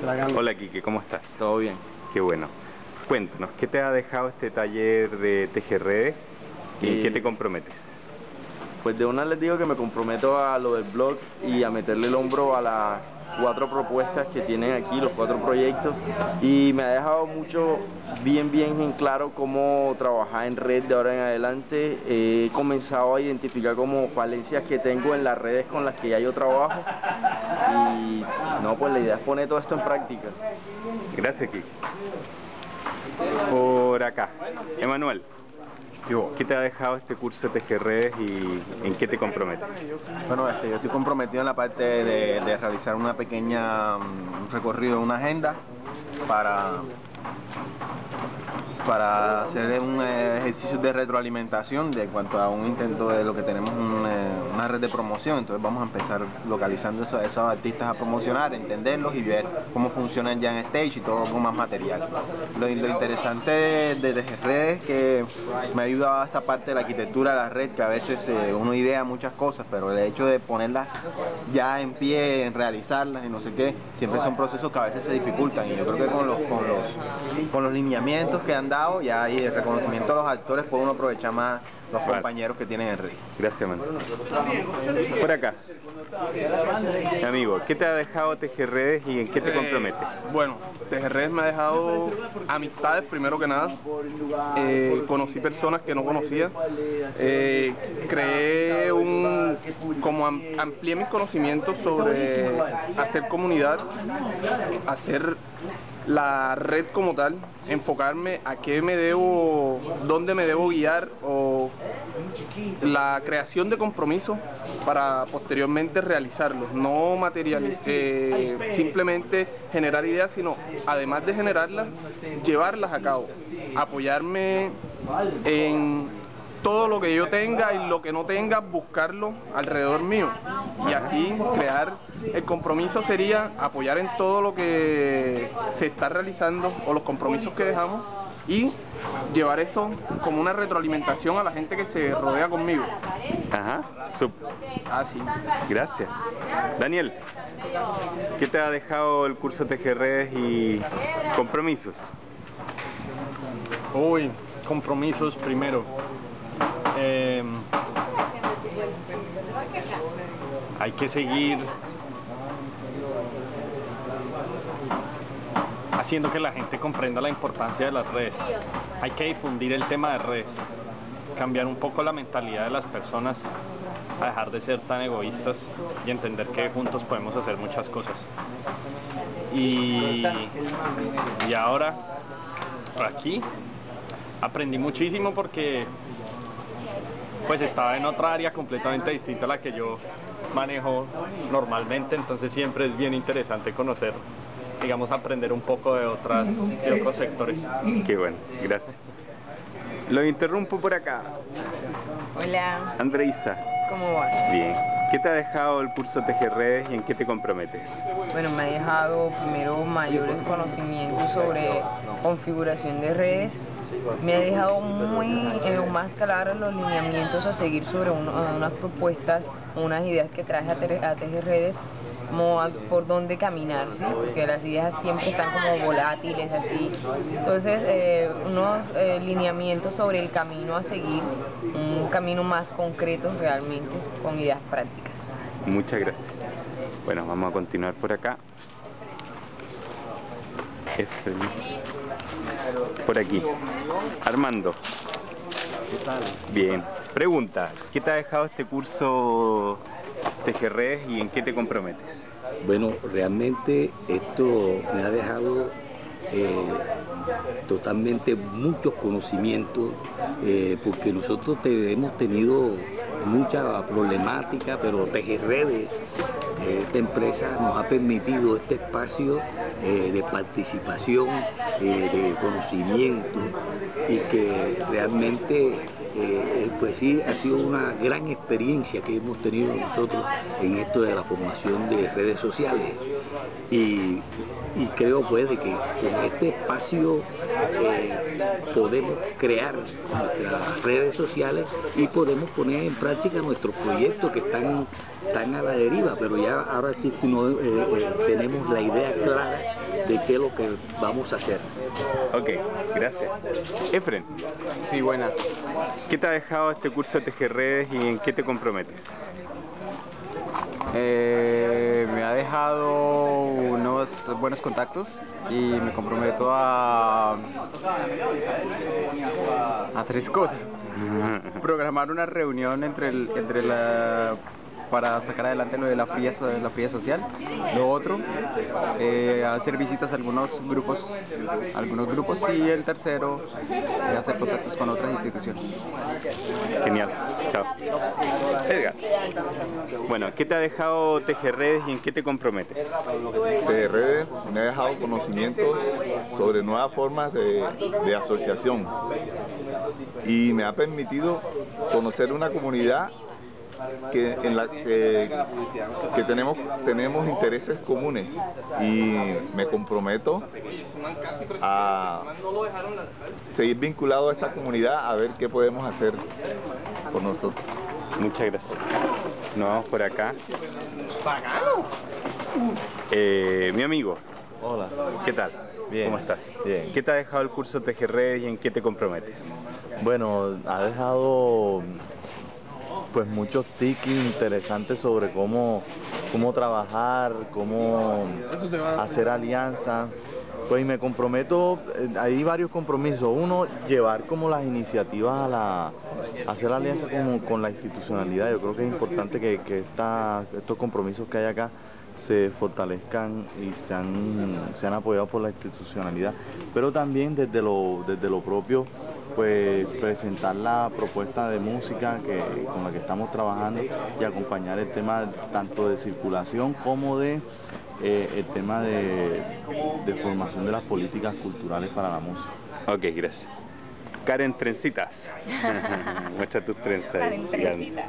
Hola Quique, ¿cómo estás? Todo bien. Qué bueno. Cuéntanos, ¿qué te ha dejado este taller de tejerredes y en qué te comprometes? Pues de una les digo que me comprometo a lo del blog y a meterle el hombro a las 4 propuestas que tienen aquí, los 4 proyectos, y me ha dejado mucho bien en claro cómo trabajar en red de ahora en adelante. He comenzado a identificar como falencias que tengo en las redes con las que ya yo trabajo y no, pues la idea es poner todo esto en práctica. Gracias, Quique. Por acá, Emanuel, ¿qué te ha dejado este curso de tejerredes y en qué te comprometes? Bueno, yo estoy comprometido en la parte de realizar una pequeña un recorrido, una agenda para hacer un ejercicio de retroalimentación de cuanto a un intento de lo que tenemos una red de promoción. Entonces vamos a empezar localizando esos artistas a promocionar, entenderlos y ver cómo funcionan ya en stage y todo con más material. Lo interesante de tejerredes es que me ha ayudado a esta parte de la arquitectura de la red, que a veces uno idea muchas cosas, pero el hecho de ponerlas ya en pie, en realizarlas y no sé qué, siempre son procesos que a veces se dificultan, y yo creo que con los lineamientos que han dado ya y el reconocimiento a los actores puede uno aprovechar más los compañeros que tienen en red. Gracias, man. Por acá, amigo, ¿qué te ha dejado tejerredes y en qué te comprometes? Bueno, tejerredes me ha dejado amistades primero que nada. Conocí personas que no conocía. Amplié mis conocimientos sobre hacer comunidad, hacer la red como tal, enfocarme a dónde me debo guiar, o la creación de compromisos para posteriormente realizarlos, no simplemente generar ideas, sino además de generarlas, llevarlas a cabo, apoyarme en todo lo que yo tenga y lo que no tenga, buscarlo alrededor mío, y así crear el compromiso. Sería apoyar en todo lo que se está realizando o los compromisos que dejamos, y llevar eso como una retroalimentación a la gente que se rodea conmigo. Ajá, Sí. Gracias. Daniel, ¿qué te ha dejado el curso de tejerredes y compromisos? Uy, compromisos primero. Hay que seguir haciendo que la gente comprenda la importancia de las redes. Hay que difundir el tema de redes, cambiar un poco la mentalidad de las personas, a dejar de ser tan egoístas y entender que juntos podemos hacer muchas cosas. Y ahora, por aquí, aprendí muchísimo porque pues estaba en otra área completamente distinta a la que yo manejo normalmente, entonces siempre es bien interesante conocer, digamos, aprender un poco de otros sectores. Qué bueno, gracias. Lo interrumpo por acá. Hola. Andreisa. ¿Cómo vas? Bien. ¿Qué te ha dejado el curso de tejerredes y en qué te comprometes? Bueno, me ha dejado primero mayores conocimientos sobre configuración de redes. Me ha dejado más claros los lineamientos a seguir sobre unas propuestas, unas ideas que traje a tejerredes, como por dónde caminar, ¿sí? Porque las ideas siempre están como volátiles, así. Entonces, unos lineamientos sobre el camino a seguir, un camino más concreto realmente, con ideas prácticas. Muchas gracias. Bueno, vamos a continuar por acá. Por aquí. Armando. ¿Qué tal? Bien. Pregunta, ¿qué te ha dejado este curso tejerredes y en qué te comprometes? Bueno, realmente esto me ha dejado totalmente muchos conocimientos, porque nosotros hemos tenido mucha problemática, pero tejerredes, esta empresa nos ha permitido este espacio de participación, de conocimiento, y que realmente pues sí, ha sido una gran experiencia que hemos tenido nosotros en esto de la formación de redes sociales. Y y creo pues de que con este espacio podemos crear nuestras redes sociales y podemos poner en práctica nuestros proyectos que están a la deriva, pero ya ahora sí tenemos la idea clara de qué es lo que vamos a hacer. Ok, gracias. Efren. Sí, buenas. ¿Qué te ha dejado este curso de Tejer Redes y en qué te comprometes? Me ha dejado unos buenos contactos y me comprometo a 3 cosas. Programar una reunión para sacar adelante lo de la fría social. Lo otro, hacer visitas a algunos grupos y el tercero, hacer contactos con otras instituciones. Genial, chao. Edgar. Bueno, ¿qué te ha dejado Tejer Redes y en qué te comprometes? Tejer Redes me ha dejado conocimientos sobre nuevas formas de asociación y me ha permitido conocer una comunidad en la que tenemos intereses comunes y me comprometo a seguir vinculado a esa comunidad a ver qué podemos hacer por nosotros. Muchas gracias. Nos vamos por acá. Mi amigo. Hola. ¿Qué tal? Bien. ¿Cómo estás? Bien. ¿Qué te ha dejado el curso Tejer Redes y en qué te comprometes? Bueno, ha dejado pues muchos tips interesantes sobre cómo trabajar, cómo hacer alianzas. Pues me comprometo, hay varios compromisos. Uno, llevar como las iniciativas a hacer alianza con la institucionalidad. Yo creo que es importante que estos compromisos que hay acá se fortalezcan y sean apoyados por la institucionalidad. Pero también desde lo propio, pues presentar la propuesta de música con la que estamos trabajando y acompañar el tema tanto de circulación como de el tema de formación de las políticas culturales para la música. Ok, gracias. Karen Trencitas. Muestra tus trenzas ahí, gigante.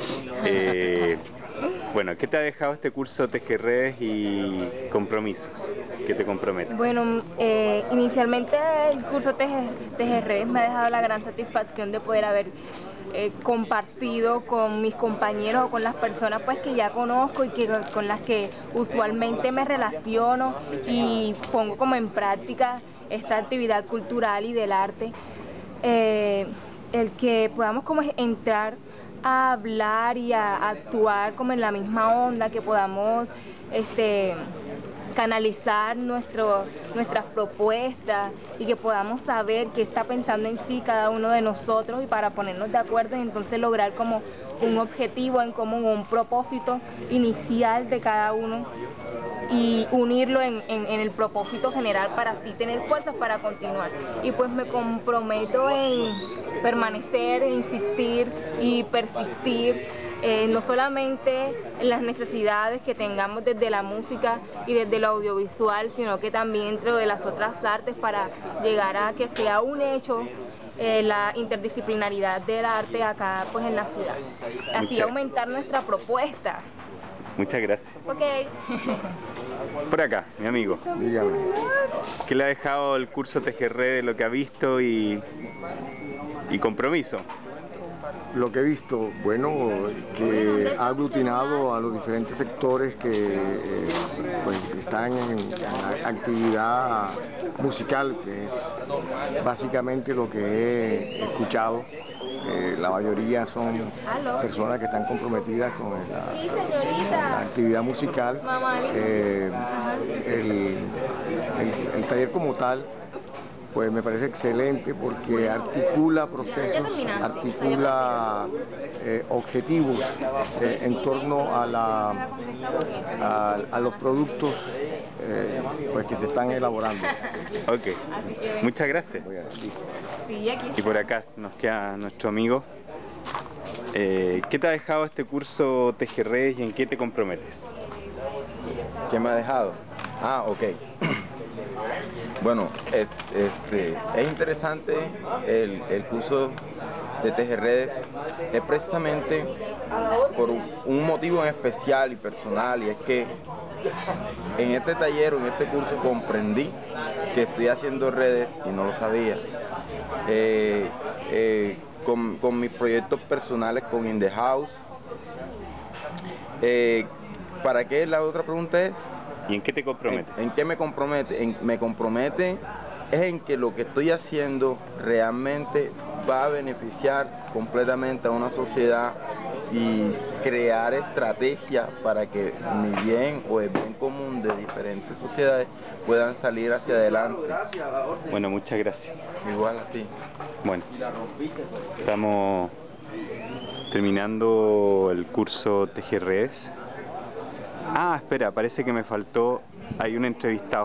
Bueno, ¿qué te ha dejado este curso Tejer Redes y compromisos? ¿Qué te comprometes? Bueno, inicialmente el curso Tejer Redes me ha dejado la gran satisfacción de poder haber compartido con mis compañeros o con las personas pues que ya conozco y con las que usualmente me relaciono y pongo como en práctica esta actividad cultural y del arte. El que podamos como entrar a hablar y a actuar como en la misma onda, que podamos canalizar nuestras propuestas y que podamos saber qué está pensando en sí cada uno de nosotros y para ponernos de acuerdo y entonces lograr como un objetivo en común, un propósito inicial de cada uno y unirlo en el propósito general para así tener fuerzas para continuar. Y pues me comprometo en permanecer, insistir y persistir, no solamente en las necesidades que tengamos desde la música y desde lo audiovisual, sino que también dentro de las otras artes para llegar a que sea un hecho la interdisciplinaridad del arte acá pues en la ciudad. Así aumentar nuestra propuesta. Muchas gracias. Ok. Por acá, mi amigo. Dígame. ¿Qué le ha dejado el curso Tejer Redes, lo que ha visto y compromiso? Lo que he visto, bueno, que ha aglutinado a los diferentes sectores que pues están en actividad musical, que es básicamente lo que he escuchado. La mayoría son personas que están comprometidas con la actividad musical. El taller como tal, pues me parece excelente porque articula procesos, articula objetivos en torno a los productos pues que se están elaborando. Ok, muchas gracias. Y por acá nos queda nuestro amigo. ¿Qué te ha dejado este curso Tejer Redes y en qué te comprometes? ¿Qué me ha dejado? Ah, ok. Bueno, es interesante el curso de Tejer Redes, es precisamente por un motivo en especial y personal, y es que en este taller o en este curso comprendí que estoy haciendo redes y no lo sabía. Con mis proyectos personales con In The House. ¿Para qué? La otra pregunta es... ¿Y en qué te compromete? ¿En qué me compromete? Me compromete es en que lo que estoy haciendo realmente va a beneficiar completamente a una sociedad y crear estrategias para que mi bien o el bien común de diferentes sociedades puedan salir hacia adelante. Bueno, muchas gracias. Igual a ti. Bueno, estamos terminando el curso Tejer Redes. Ah, espera, parece que me faltó, hay un entrevistado.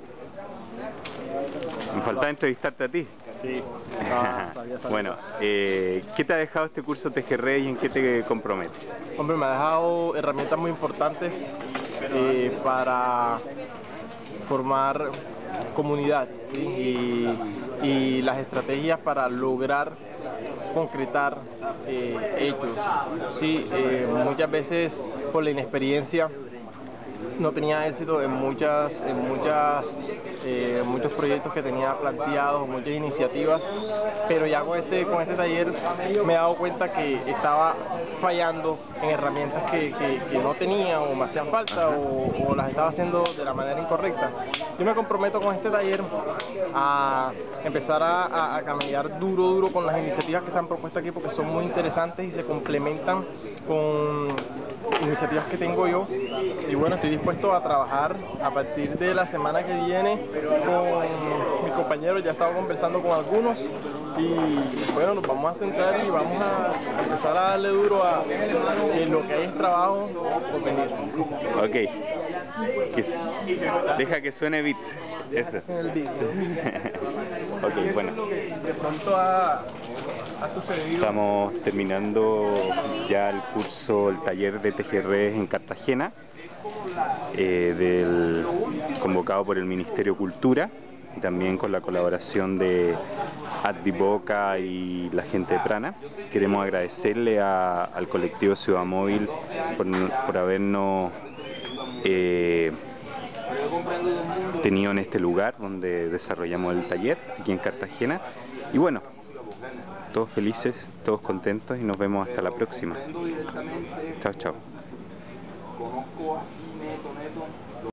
Me faltaba entrevistarte a ti. Sí. Bueno, ¿qué te ha dejado este curso Tejer Redes y en qué te compromete? Hombre, me ha dejado herramientas muy importantes para formar comunidad, ¿sí? y las estrategias para lograr concretar hechos. Sí, muchas veces por la inexperiencia no tenía éxito en muchos proyectos que tenía planteados, muchas iniciativas, pero ya con este taller me he dado cuenta que estaba fallando en herramientas que no tenía o me hacían falta o las estaba haciendo de la manera incorrecta. Yo me comprometo con este taller a empezar a caminar duro con las iniciativas que se han propuesto aquí porque son muy interesantes y se complementan con iniciativas que tengo yo, y bueno, estoy dispuesto a trabajar a partir de la semana que viene con mis compañeros. Ya he estado conversando con algunos y bueno, nos vamos a sentar y vamos a empezar a darle duro a lo que hay es trabajo por venir. Ok, deja que suene beat, eso. Ok, bueno. De pronto ha sucedido. Estamos terminando ya el curso, el taller de Tejer Redes en Cartagena, convocado por el Ministerio de Cultura y también con la colaboración de Addi Boca y la gente de Prana. Queremos agradecerle al colectivo Ciudad Móvil por habernos tenido en este lugar donde desarrollamos el taller aquí en Cartagena. Y bueno, todos felices, todos contentos y nos vemos hasta la próxima. Chao, chao.